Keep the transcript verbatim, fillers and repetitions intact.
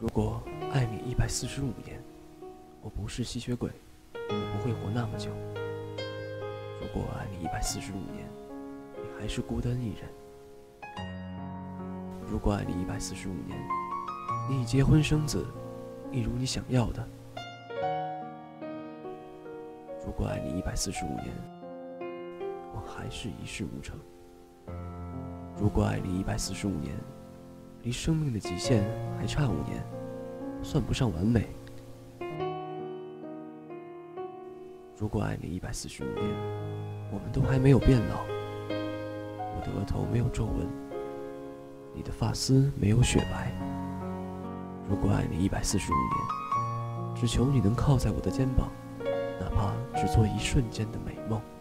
如果爱你一百四十五年，我不是吸血鬼，我不会活那么久。如果爱你一百四十五年，你还是孤单一人。如果爱你一百四十五年，你已结婚生子，一如你想要的。如果爱你一百四十五年，我还是一事无成。如果爱你一百四十五年，离生命的极限还差五年，算不上完美。如果爱你一百四十五年，我们都还没有变老。我的额头没有皱纹，你的发丝没有雪白。如果爱你一百四十五年，只求你能靠在我的肩膀，哪怕只做一瞬间的美梦。